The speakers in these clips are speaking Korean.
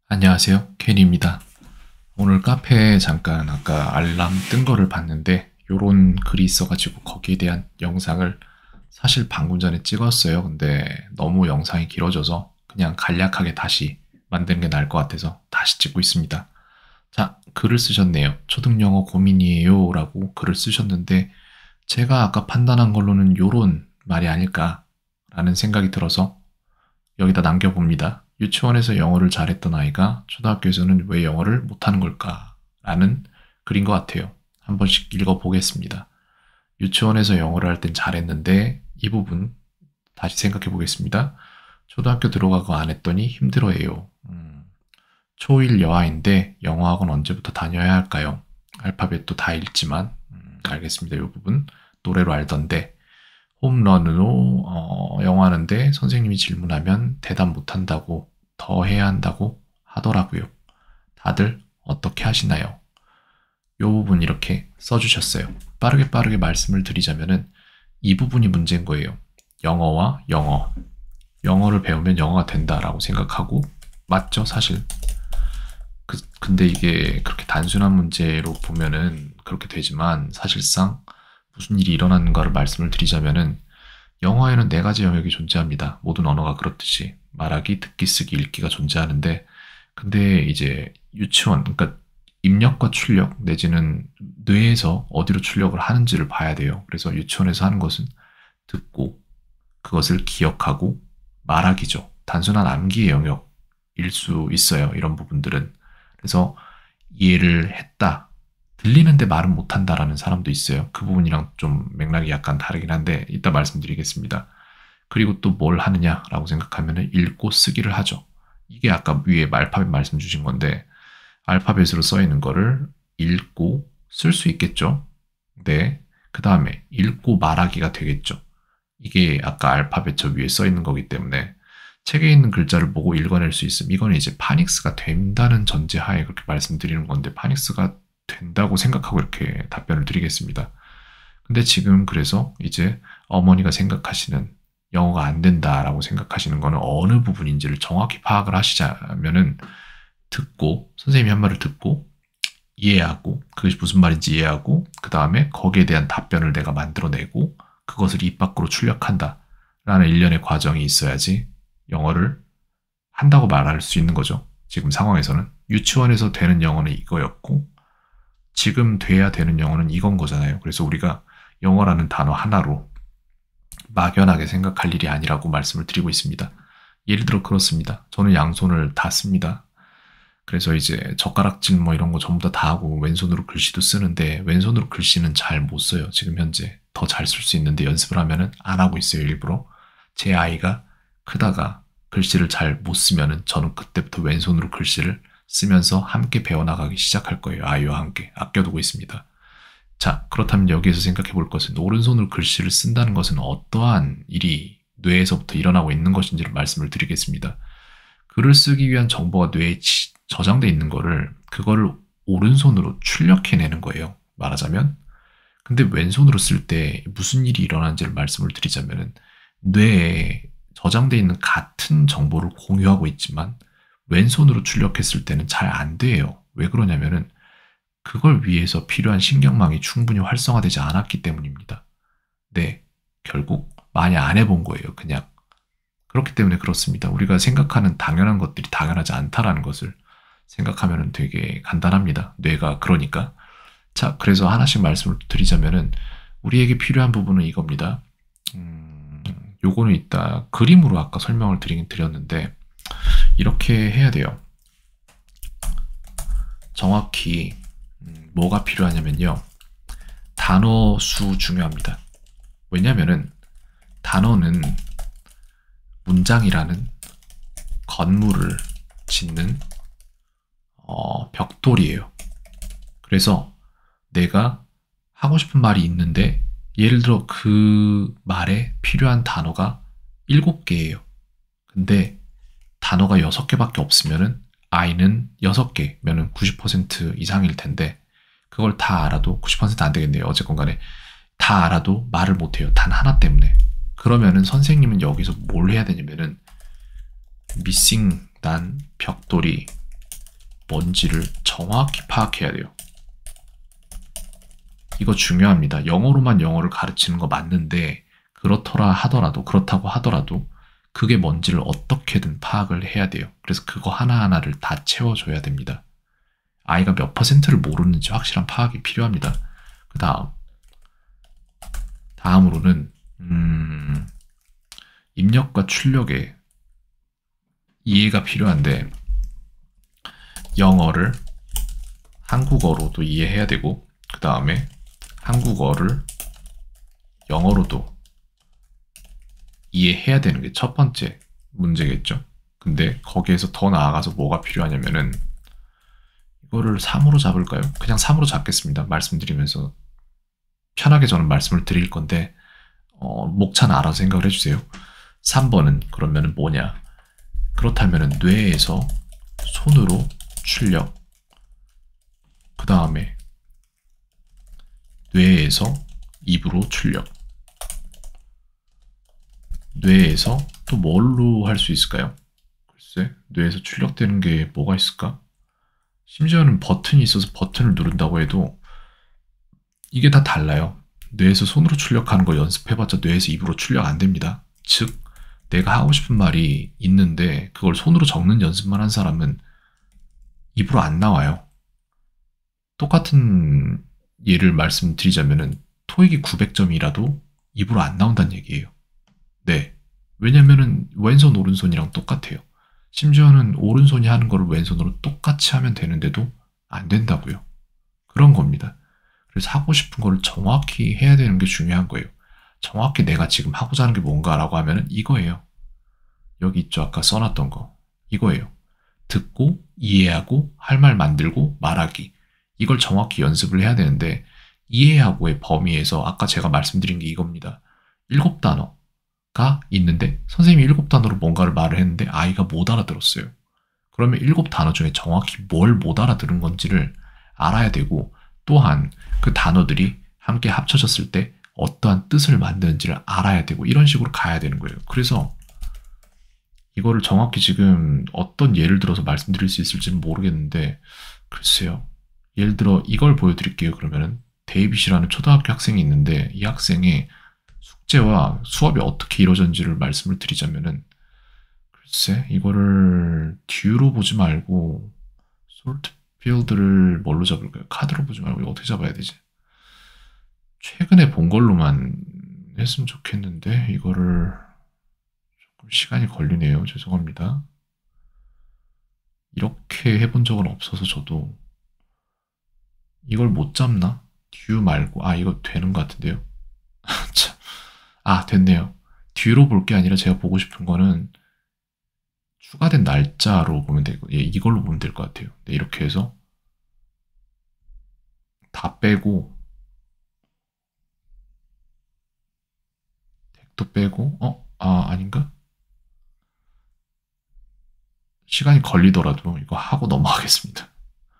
안녕하세요. 케니입니다. 오늘 카페에 잠깐 아까 알람 뜬 거를 봤는데 요런 글이 있어가지고 거기에 대한 영상을 사실 방금 전에 찍었어요. 근데 너무 영상이 길어져서 그냥 간략하게 다시 만드는 게 나을 것 같아서 다시 찍고 있습니다. 자, 글을 쓰셨네요. 초등영어 고민이에요 라고 글을 쓰셨는데 제가 아까 판단한 걸로는 요런 말이 아닐까라는 생각이 들어서 여기다 남겨봅니다. 유치원에서 영어를 잘했던 아이가 초등학교에서는 왜 영어를 못하는 걸까? 라는 글인 것 같아요. 한 번씩 읽어보겠습니다. 유치원에서 영어를 할 땐 잘했는데 이 부분 다시 생각해 보겠습니다. 초등학교 들어가고 안 했더니 힘들어해요. 초1 여아인데 영어학원 언제부터 다녀야 할까요? 알파벳도 다 읽지만 알겠습니다. 이 부분 노래로 알던데 홈런으로 영어 하는데 선생님이 질문하면 대답 못한다고 더 해야 한다고 하더라고요. 다들 어떻게 하시나요? 이 부분 이렇게 써주셨어요. 빠르게 말씀을 드리자면은 이 부분이 문제인 거예요. 영어와 영어. 영어를 배우면 영어가 된다라고 생각하고 맞죠 사실. 근데 이게 그렇게 단순한 문제로 보면은 그렇게 되지만 사실상 무슨 일이 일어나는가를 말씀을 드리자면은 영어에는 4가지 영역이 존재합니다. 모든 언어가 그렇듯이 말하기, 듣기, 쓰기, 읽기가 존재하는데 근데 이제 유치원, 그러니까 입력과 출력 내지는 뇌에서 어디로 출력을 하는지를 봐야 돼요. 그래서 유치원에서 하는 것은 듣고 그것을 기억하고 말하기죠. 단순한 암기의 영역일 수 있어요. 이런 부분들은. 그래서 이해를 했다. 들리는데 말은 못한다라는 사람도 있어요. 그 부분이랑 좀 맥락이 약간 다르긴 한데 이따 말씀드리겠습니다. 그리고 또 뭘 하느냐라고 생각하면 읽고 쓰기를 하죠. 이게 아까 위에 알파벳 말씀 주신 건데 알파벳으로 써 있는 거를 읽고 쓸 수 있겠죠. 네. 그 다음에 읽고 말하기가 되겠죠. 이게 아까 알파벳 저 위에 써 있는 거기 때문에 책에 있는 글자를 보고 읽어낼 수 있음. 이거는 이제 파닉스가 된다는 전제하에 그렇게 말씀드리는 건데 파닉스가 된다고 생각하고 이렇게 답변을 드리겠습니다. 근데 지금 그래서 이제 어머니가 생각하시는 영어가 안 된다라고 생각하시는 거는 어느 부분인지를 정확히 파악을 하시자면은 듣고 선생님이 한 말을 듣고 이해하고 그것이 무슨 말인지 이해하고 그 다음에 거기에 대한 답변을 내가 만들어내고 그것을 입 밖으로 출력한다 라는 일련의 과정이 있어야지 영어를 한다고 말할 수 있는 거죠. 지금 상황에서는 유치원에서 되는 영어는 이거였고 지금 돼야 되는 영어는 이건 거잖아요. 그래서 우리가 영어라는 단어 하나로 막연하게 생각할 일이 아니라고 말씀을 드리고 있습니다. 예를 들어 그렇습니다. 저는 양손을 다 씁니다. 그래서 이제 젓가락질 뭐 이런 거 전부 다 하고 왼손으로 글씨도 쓰는데 왼손으로 글씨는 잘 못 써요. 지금 현재 더 잘 쓸 수 있는데 연습을 하면은 안 하고 있어요. 일부러. 제 아이가 크다가 글씨를 잘 못 쓰면은 저는 그때부터 왼손으로 글씨를 쓰면서 함께 배워나가기 시작할 거예요. 아이와 함께 아껴두고 있습니다. 자, 그렇다면 여기에서 생각해 볼 것은 오른손으로 글씨를 쓴다는 것은 어떠한 일이 뇌에서부터 일어나고 있는 것인지를 말씀을 드리겠습니다. 글을 쓰기 위한 정보가 뇌에 저장돼 있는 거를 그거를 오른손으로 출력해내는 거예요. 말하자면. 근데 왼손으로 쓸 때 무슨 일이 일어나는지를 말씀을 드리자면은 뇌에 저장돼 있는 같은 정보를 공유하고 있지만 왼손으로 출력했을 때는 잘 안 돼요. 왜 그러냐면은 그걸 위해서 필요한 신경망이 충분히 활성화되지 않았기 때문입니다. 네, 결국 많이 안 해본 거예요. 그냥. 그렇기 때문에 그렇습니다. 우리가 생각하는 당연한 것들이 당연하지 않다라는 것을 생각하면 되게 간단합니다. 뇌가 그러니까. 자, 그래서 하나씩 말씀을 드리자면은 우리에게 필요한 부분은 이겁니다. 요거는 이따 그림으로 아까 설명을 드리긴 드렸는데 이렇게 해야 돼요. 정확히 뭐가 필요하냐면요. 단어 수 중요합니다. 왜냐면은 단어는 문장이라는 건물을 짓는 벽돌이에요. 그래서 내가 하고 싶은 말이 있는데 예를 들어 그 말에 필요한 단어가 7개예요. 근데 단어가 6개밖에 없으면은 I는 6개면은 90% 이상일 텐데 그걸 다 알아도 90% 안 되겠네요. 어쨌건 간에 다 알아도 말을 못해요. 단 하나 때문에. 그러면은 선생님은 여기서 뭘 해야 되냐면은 missing 난 벽돌이 뭔지를 정확히 파악해야 돼요. 이거 중요합니다. 영어로만 영어를 가르치는 거 맞는데 그렇다고 하더라도 그게 뭔지를 어떻게든 파악을 해야 돼요. 그래서 그거 하나하나를 다 채워줘야 됩니다. 아이가 몇 퍼센트를 모르는지 확실한 파악이 필요합니다. 그 다음으로는 입력과 출력에 이해가 필요한데 영어를 한국어로도 이해해야 되고 그 다음에 한국어를 영어로도 이해해야 되는 게 첫 번째 문제겠죠. 근데 거기에서 더 나아가서 뭐가 필요하냐면은 이거를 3으로 잡을까요? 그냥 3으로 잡겠습니다. 말씀드리면서 편하게 저는 말씀을 드릴 건데 목차는 알아서 생각을 해주세요. 3번은 그러면은 뭐냐? 그렇다면은 뇌에서 손으로 출력, 그 다음에 뇌에서 입으로 출력, 뇌에서 또 뭘로 할 수 있을까요? 글쎄, 뇌에서 출력되는 게 뭐가 있을까? 심지어는 버튼이 있어서 버튼을 누른다고 해도 이게 다 달라요. 뇌에서 손으로 출력하는 거 연습해봤자 뇌에서 입으로 출력 안 됩니다. 즉, 내가 하고 싶은 말이 있는데 그걸 손으로 적는 연습만 한 사람은 입으로 안 나와요. 똑같은 예를 말씀드리자면은 토익이 900점이라도 입으로 안 나온다는 얘기예요. 네. 왜냐면은 왼손 오른손이랑 똑같아요. 심지어는 오른손이 하는 거를 왼손으로 똑같이 하면 되는데도 안 된다고요. 그런 겁니다. 그래서 하고 싶은 거를 정확히 해야 되는 게 중요한 거예요. 정확히 내가 지금 하고자 하는 게 뭔가라고 하면은 이거예요. 여기 있죠. 아까 써놨던 거. 이거예요. 듣고 이해하고 할 말 만들고 말하기. 이걸 정확히 연습을 해야 되는데 이해하고의 범위에서 아까 제가 말씀드린 게 이겁니다. 7단어가 있는데 선생님이 7단어로 뭔가를 말을 했는데 아이가 못 알아들었어요. 그러면 7단어 중에 정확히 뭘 못 알아들은 건지를 알아야 되고 또한 그 단어들이 함께 합쳐졌을 때 어떠한 뜻을 만드는지를 알아야 되고 이런 식으로 가야 되는 거예요. 그래서 이거를 정확히 지금 어떤 예를 들어서 말씀드릴 수 있을지는 모르겠는데 글쎄요. 예를 들어 이걸 보여드릴게요. 그러면은 데이빗이라는 초등학교 학생이 있는데 이 학생의 숙제와 수업이 어떻게 이루어졌는지를 말씀을 드리자면은 글쎄 이거를 듀로 보지 말고 솔트 필드를 뭘로 잡을까요? 카드로 보지 말고 이거 어떻게 잡아야 되지? 최근에 본 걸로만 했으면 좋겠는데 이거를 조금 시간이 걸리네요. 죄송합니다. 이렇게 해본 적은 없어서 저도 이걸 못 잡나? 듀 말고 이거 되는 것 같은데요. 참. 됐네요. 듀로 볼 게 아니라 제가 보고 싶은 거는 추가된 날짜로 보면 되고 이걸로 보면 될 것 같아요. 네, 이렇게 해서 다 빼고 덱도 빼고 아닌가? 시간이 걸리더라도 이거 하고 넘어가겠습니다.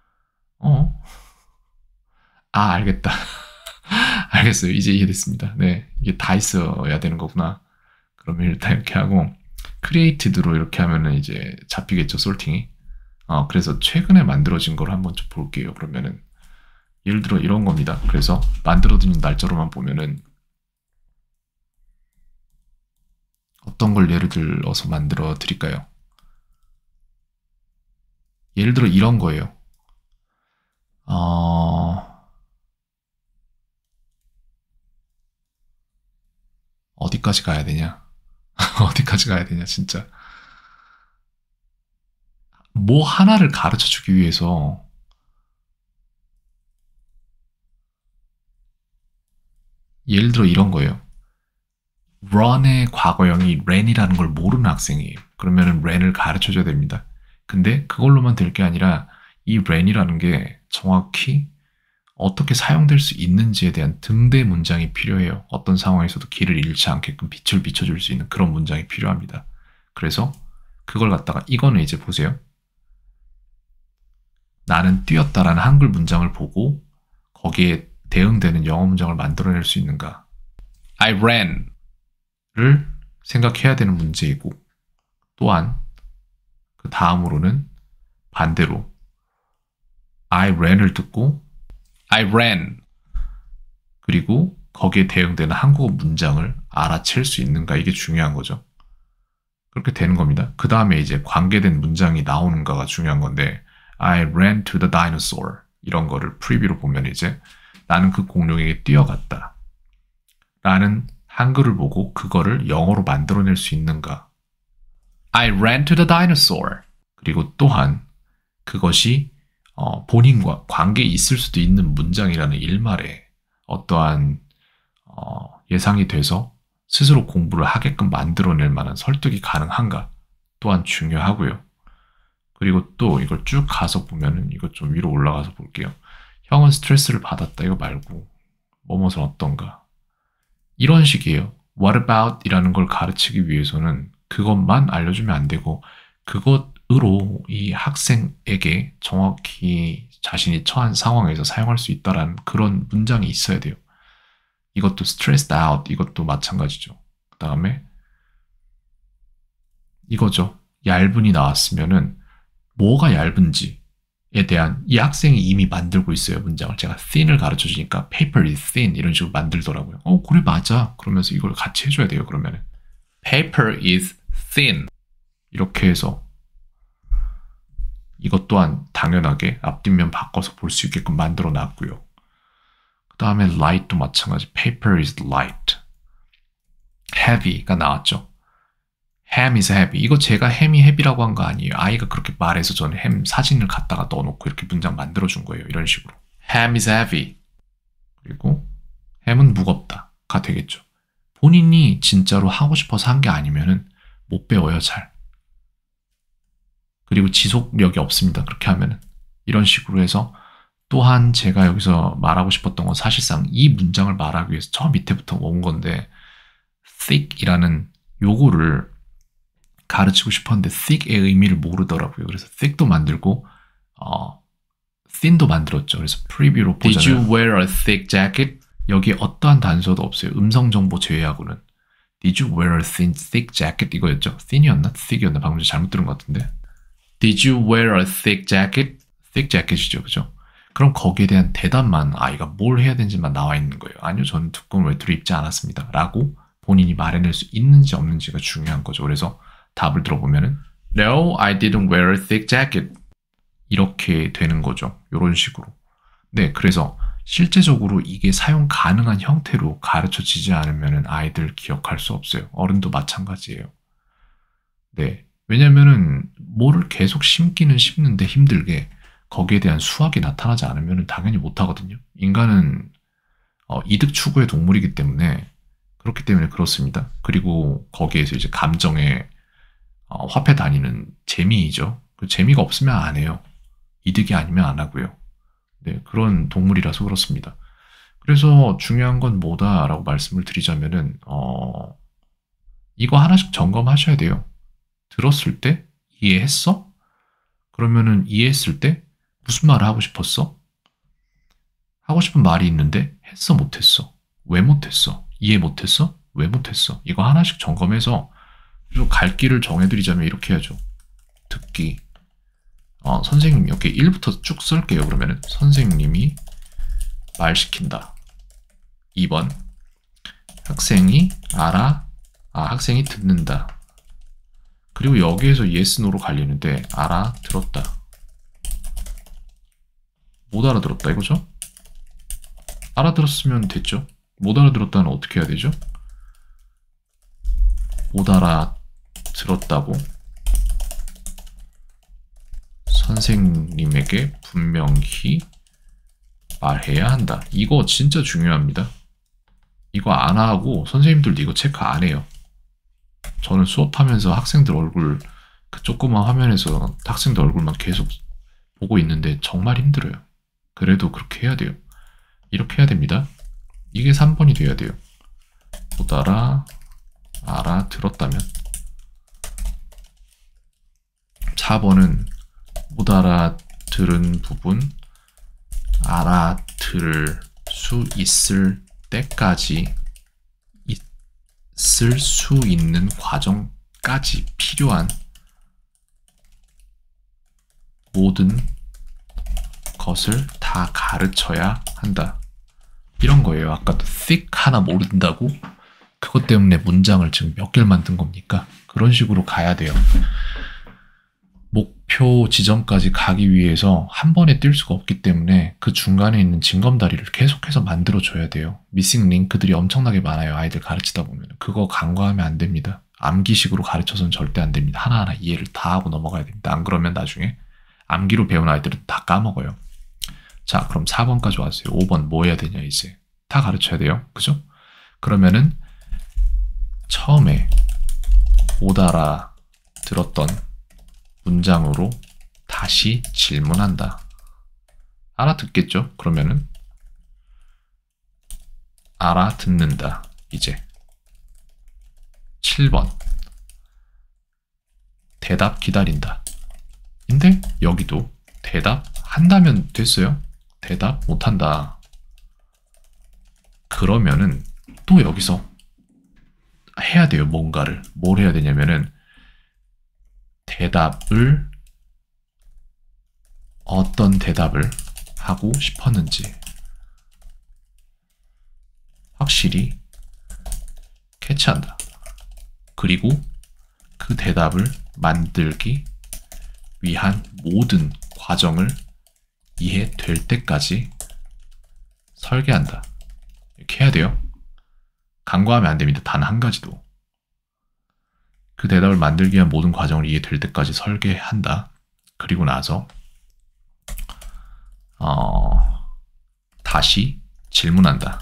알겠다. 알겠어요. 이제 이해됐습니다. 네, 이게 다 있어야 되는 거구나. 그러면 일단 이렇게 하고 크리에이티드로 이렇게 하면은 이제 잡히겠죠, 솔팅이. 그래서 최근에 만들어진 걸 한번 좀 볼게요. 그러면은 예를 들어 이런 겁니다. 그래서 만들어진 날짜로만 보면은 어떤 걸 예를 들어서 만들어 드릴까요? 예를 들어 이런 거예요. 어디까지 가야 되냐? 어디까지 가야 되냐, 진짜. 뭐 하나를 가르쳐 주기 위해서 예를 들어 이런 거예요. run의 과거형이 ran이라는 걸 모르는 학생이에요. 그러면은 ran을 가르쳐 줘야 됩니다. 근데 그걸로만 될 게 아니라 이 ran이라는 게 정확히 어떻게 사용될 수 있는지에 대한 등대 문장이 필요해요. 어떤 상황에서도 길을 잃지 않게끔 빛을 비춰줄 수 있는 그런 문장이 필요합니다. 그래서 그걸 갖다가 이거는 이제 보세요. 나는 뛰었다라는 한글 문장을 보고 거기에 대응되는 영어 문장을 만들어낼 수 있는가. I ran를 생각해야 되는 문제이고 또한 그 다음으로는 반대로 I ran을 듣고 I ran. 그리고 거기에 대응되는 한국어 문장을 알아챌 수 있는가 이게 중요한 거죠. 그렇게 되는 겁니다. 그 다음에 이제 관계된 문장이 나오는가가 중요한 건데 I ran to the dinosaur 이런 거를 프리뷰로 보면 이제 나는 그 공룡에게 뛰어갔다 라는 한글을 보고 그거를 영어로 만들어낼 수 있는가. I ran to the dinosaur. 그리고 또한 그것이 본인과 관계에 있을 수도 있는 문장이라는 일말에 어떠한 예상이 돼서 스스로 공부를 하게끔 만들어낼 만한 설득이 가능한가 또한 중요하고요. 그리고 또 이걸 쭉 가서 보면은 이거 좀 위로 올라가서 볼게요. 형은 스트레스를 받았다 이거 말고 뭐뭐는 어떤가 이런 식이에요. What about 이라는 걸 가르치기 위해서는 그것만 알려주면 안 되고 그것으로 이 학생에게 정확히 자신이 처한 상황에서 사용할 수 있다라는 그런 문장이 있어야 돼요. 이것도 stressed out 이것도 마찬가지죠. 그 다음에 이거죠. 얇은이 나왔으면은 뭐가 얇은지에 대한 이 학생이 이미 만들고 있어요. 문장을 제가 thin을 가르쳐 주니까 paper is thin 이런 식으로 만들더라고요. 그래 맞아. 그러면서 이걸 같이 해줘야 돼요. 그러면은 paper is thin 이렇게 해서 이것 또한 당연하게 앞뒷면 바꿔서 볼 수 있게끔 만들어 놨고요. 그 다음에 light도 마찬가지. paper is light. heavy가 나왔죠. ham is heavy. 이거 제가 ham이 heavy라고 한 거 아니에요. 아이가 그렇게 말해서 저는 ham 사진을 갖다가 넣어놓고 이렇게 문장 만들어준 거예요. 이런 식으로. ham is heavy. 그리고 ham은 무겁다가 되겠죠. 본인이 진짜로 하고 싶어서 한 게 아니면은 못 배워요, 잘. 그리고 지속력이 없습니다. 그렇게 하면은. 이런 식으로 해서 또한 제가 여기서 말하고 싶었던 건 사실상 이 문장을 말하기 위해서 처음 밑에부터 온 건데 thick이라는 요거를 가르치고 싶었는데 thick의 의미를 모르더라고요. 그래서 thick도 만들고 thin도 만들었죠. 그래서 프리뷰로 보자면 Did you wear a thick jacket? 여기에 어떠한 단서도 없어요. 음성 정보 제외하고는 Did you wear a thick jacket? 이거였죠. thin이었나? thick이었나? 방금 잘못 들은 것 같은데 Did you wear a thick jacket? thick jacket이죠. 그죠? 그럼 거기에 대한 대답만 아이가 뭘 해야 되는지만 나와 있는 거예요. 아니요. 저는 두꺼운 외투를 입지 않았습니다. 라고 본인이 말해낼 수 있는지 없는지가 중요한 거죠. 그래서 답을 들어보면은 No, I didn't wear a thick jacket. 이렇게 되는 거죠. 이런 식으로. 네, 그래서 실제적으로 이게 사용 가능한 형태로 가르쳐지지 않으면은 아이들 기억할 수 없어요. 어른도 마찬가지예요. 네, 왜냐면은 뭐를 계속 심기는 심는데 힘들게 거기에 대한 수학이 나타나지 않으면 당연히 못하거든요. 인간은 이득 추구의 동물이기 때문에 그렇기 때문에 그렇습니다. 그리고 거기에서 이제 감정의 화폐 다니는 재미이죠. 그 재미가 없으면 안 해요. 이득이 아니면 안 하고요. 네, 그런 동물이라서 그렇습니다. 그래서 중요한 건 뭐다라고 말씀을 드리자면은 이거 하나씩 점검하셔야 돼요. 들었을 때 이해했어? 그러면은 이해했을 때 무슨 말을 하고 싶었어? 하고 싶은 말이 있는데 했어 못했어? 왜 못했어? 이해 못했어? 왜 못했어? 이거 하나씩 점검해서 갈 길을 정해드리자면 이렇게 해야죠. 듣기. 선생님 이렇게 1부터 쭉 쓸게요. 그러면은 선생님이 말 시킨다. 2번 학생이 학생이 듣는다. 그리고 여기에서 yes, no로 갈리는데 알아들었다. 못 알아들었다 이거죠? 알아들었으면 됐죠. 못 알아들었다는 어떻게 해야 되죠? 못 알아들었다고 선생님에게 분명히 말해야 한다. 이거 진짜 중요합니다. 이거 안 하고 선생님들도 이거 체크 안 해요. 저는 수업하면서 학생들 얼굴 그 조그만 화면에서 학생들 얼굴만 계속 보고 있는데 정말 힘들어요. 그래도 그렇게 해야 돼요. 이렇게 해야 됩니다. 이게 3번이 돼야 돼요. 못 알아들었다면 4번은 못 알아들은 부분 알아들을 수 있을 때까지 있을 수 있는 과정까지 필요한 모든 것을 다 가르쳐야 한다. 이런 거예요. 아까도 thick 하나 모른다고 그것 때문에 문장을 지금 몇 개를 만든 겁니까? 그런 식으로 가야 돼요. 목표 지점까지 가기 위해서 한 번에 뛸 수가 없기 때문에 그 중간에 있는 징검다리를 계속해서 만들어줘야 돼요. 미싱 링크들이 엄청나게 많아요. 아이들 가르치다 보면. 그거 간과하면 안 됩니다. 암기식으로 가르쳐서는 절대 안 됩니다. 하나하나 이해를 다 하고 넘어가야 됩니다. 안 그러면 나중에 암기로 배운 아이들은 다 까먹어요. 자, 그럼 4번까지 왔어요. 5번 뭐 해야 되냐 이제. 다 가르쳐야 돼요. 그죠? 그러면은 처음에 못 알아들었던 문장으로 다시 질문한다. 알아듣겠죠? 그러면은 알아듣는다. 이제 7번 대답 기다린다. 근데 여기도 대답 한다면 됐어요. 대답 못한다. 그러면은 또 여기서 해야 돼요. 뭔가를. 뭘 해야 되냐면은 대답을 어떤 대답을 하고 싶었는지 확실히 캐치한다. 그리고 그 대답을 만들기 위한 모든 과정을 이해될 때까지 설계한다. 이렇게 해야 돼요. 간과하면 안 됩니다. 단 한 가지도. 그 대답을 만들기 위한 모든 과정을 이해될 때까지 설계한다. 그리고 나서 다시 질문한다.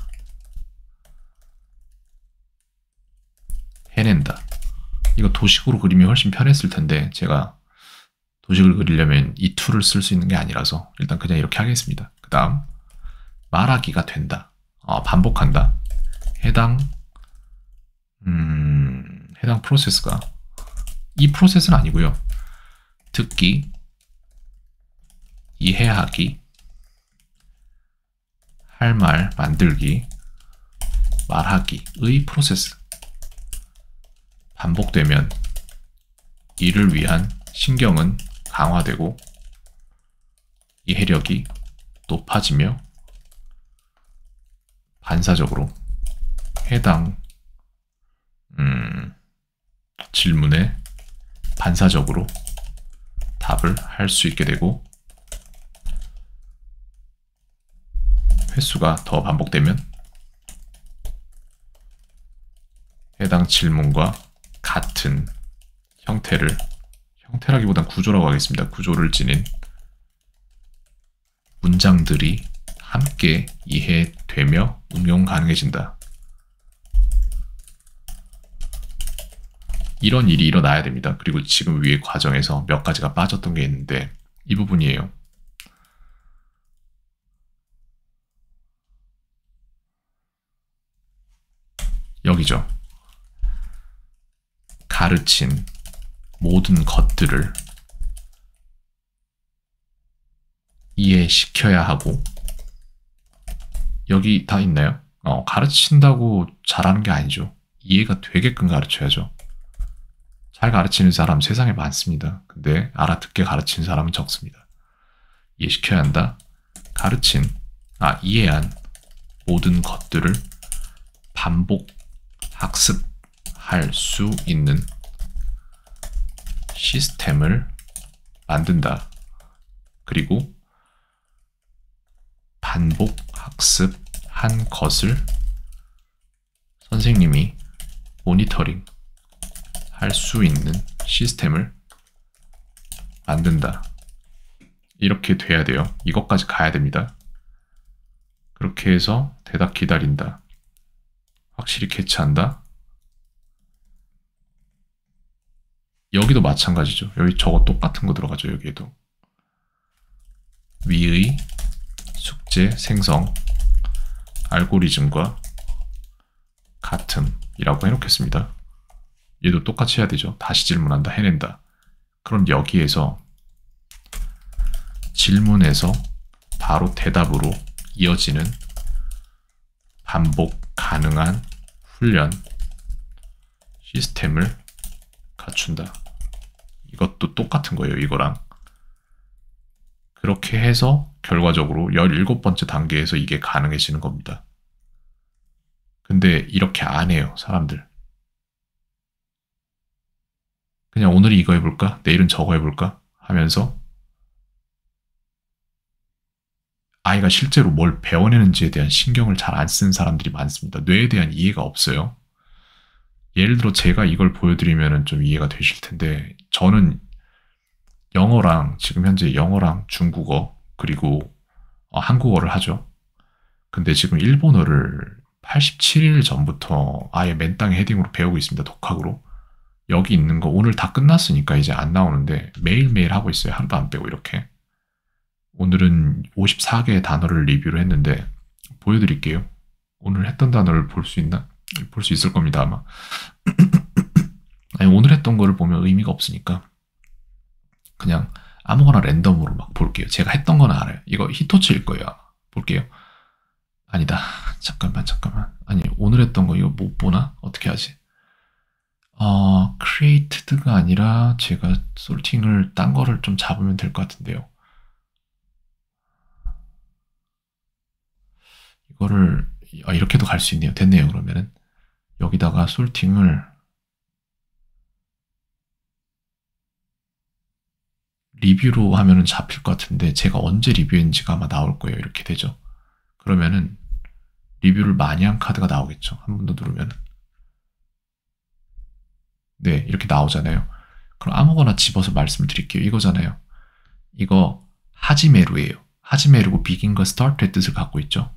해낸다. 이거 도식으로 그리면 훨씬 편했을 텐데 제가 도식을 그리려면 이 툴을 쓸 수 있는 게 아니라서 일단 그냥 이렇게 하겠습니다. 그 다음 말하기가 된다. 반복한다. 해당 프로세스가 이 프로세스는 아니고요. 듣기, 이해하기, 할 말 만들기, 말하기의 프로세스. 반복되면 이를 위한 신경은 강화되고 이해력이 높아지며 반사적으로 해당 질문에 반사적으로 답을 할 수 있게 되고 횟수가 더 반복되면 해당 질문과 같은 형태라기보단 구조라고 하겠습니다. 구조를 지닌 문장들이 함께 이해되며 응용 가능해진다. 이런 일이 일어나야 됩니다. 그리고 지금 위에 과정에서 몇 가지가 빠졌던 게 있는데 이 부분이에요. 여기죠. 가르친 모든 것들을 이해시켜야 하고 여기 다 있나요? 가르친다고 잘하는 게 아니죠. 이해가 되게끔 가르쳐야죠. 잘 가르치는 사람 세상에 많습니다. 근데 알아듣게 가르치는 사람은 적습니다. 이해시켜야 한다. 이해한 모든 것들을 반복 학습할 수 있는 시스템을 만든다. 그리고 반복 학습한 것을 선생님이 모니터링 할 수 있는 시스템을 만든다. 이렇게 돼야 돼요. 이것까지 가야 됩니다. 그렇게 해서 대답 기다린다. 확실히 캐치한다. 여기도 마찬가지죠. 여기 저거 똑같은 거 들어가죠. 여기에도. 위의 숙제 생성 알고리즘과 같음이라고 해놓겠습니다. 얘도 똑같이 해야 되죠. 다시 질문한다. 해낸다. 그럼 여기에서 질문에서 바로 대답으로 이어지는 반복 가능한 훈련 시스템을 갖춘다. 이것도 똑같은 거예요. 이거랑. 그렇게 해서 결과적으로 17번째 단계에서 이게 가능해지는 겁니다. 근데 이렇게 안 해요, 사람들. 그냥 오늘은 이거 해볼까? 내일은 저거 해볼까? 하면서 아이가 실제로 뭘 배워내는지에 대한 신경을 잘 안 쓰는 사람들이 많습니다. 뇌에 대한 이해가 없어요. 예를 들어 제가 이걸 보여드리면 좀 이해가 되실 텐데 저는 영어랑 지금 현재 영어랑 중국어 그리고 한국어를 하죠. 근데 지금 일본어를 87일 전부터 아예 맨땅에 헤딩으로 배우고 있습니다. 독학으로. 여기 있는 거 오늘 다 끝났으니까 이제 안 나오는데 매일매일 하고 있어요. 하루도 안 빼고 이렇게. 오늘은 54개의 단어를 리뷰를 했는데 보여드릴게요. 오늘 했던 단어를 볼 수 있나? 볼 수 있을 겁니다 아마. 아니, 오늘 했던 거를 보면 의미가 없으니까 그냥 아무거나 랜덤으로 막 볼게요. 제가 했던 건 알아요. 이거 히토츠일 거예요. 볼게요. 아니다. 잠깐만. 아니 오늘 했던 거 이거 못 보나? 어떻게 하지? created가 아니라 제가 솔팅을 딴 거를 좀 잡으면 될 것 같은데요. 이거를 이렇게도 갈 수 있네요. 됐네요. 그러면은 여기다가 솔팅을 리뷰로 하면은 잡힐 것 같은데 제가 언제 리뷰했는지가 아마 나올 거예요. 이렇게 되죠. 그러면은 리뷰를 많이 한 카드가 나오겠죠. 한 번 더 누르면 네 이렇게 나오잖아요. 그럼 아무거나 집어서 말씀을 드릴게요. 이거잖아요. 이거 하지메루예요. 하지메루고 비긴과 스타트의 뜻을 갖고 있죠.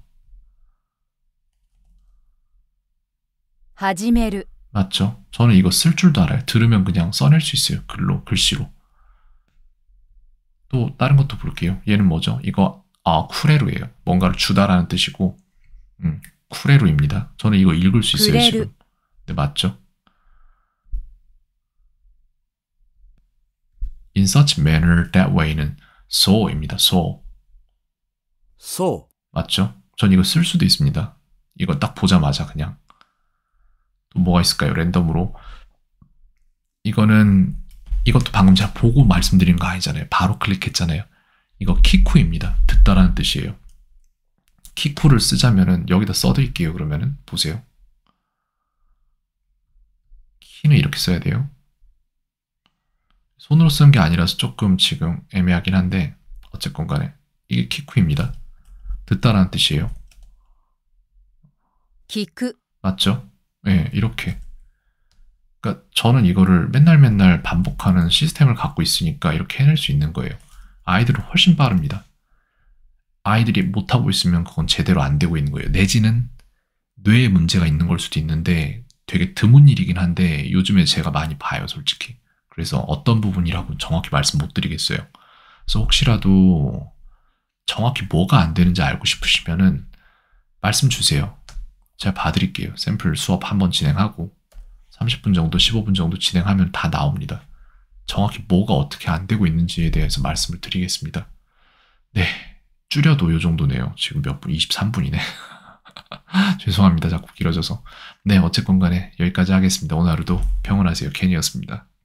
하지메루 맞죠? 저는 이거 쓸 줄도 알아요. 들으면 그냥 써낼 수 있어요. 글씨로. 또 다른 것도 볼게요. 얘는 뭐죠? 이거 쿠레루예요. 뭔가를 주다라는 뜻이고 쿠레루입니다. 저는 이거 읽을 수 있어요. 쿠레루. 지금. 네, 맞죠? In such manner, that way는 so입니다. so. 맞죠? 전 이거 쓸 수도 있습니다. 이거 딱 보자마자 그냥. 또 뭐가 있을까요? 랜덤으로. 이것도 방금 제가 보고 말씀드린 거 아니잖아요. 바로 클릭했잖아요. 이거 키쿠입니다. 듣다라는 뜻이에요. 키쿠를 쓰자면은 여기다 써드릴게요. 그러면은 보세요. 키는 이렇게 써야 돼요. 손으로 쓰는 게 아니라서 조금 지금 애매하긴 한데 어쨌건 간에 이게 키쿠입니다. 듣다라는 뜻이에요. 키쿠 맞죠? 네, 이렇게. 그러니까 저는 이거를 맨날 반복하는 시스템을 갖고 있으니까 이렇게 해낼 수 있는 거예요. 아이들은 훨씬 빠릅니다. 아이들이 못하고 있으면 그건 제대로 안 되고 있는 거예요. 내지는 뇌에 문제가 있는 걸 수도 있는데 되게 드문 일이긴 한데 요즘에 제가 많이 봐요, 솔직히. 그래서 어떤 부분이라고 정확히 말씀 못 드리겠어요. 그래서 혹시라도 정확히 뭐가 안 되는지 알고 싶으시면은 말씀 주세요. 제가 봐드릴게요. 샘플 수업 한번 진행하고 30분 정도, 15분 정도 진행하면 다 나옵니다. 정확히 뭐가 어떻게 안 되고 있는지에 대해서 말씀을 드리겠습니다. 네, 줄여도 요 정도네요. 지금 몇 분? 23분이네. 죄송합니다. 자꾸 길어져서. 네, 어쨌건 간에 여기까지 하겠습니다. 오늘 하루도 평온하세요. 켄이었습니다.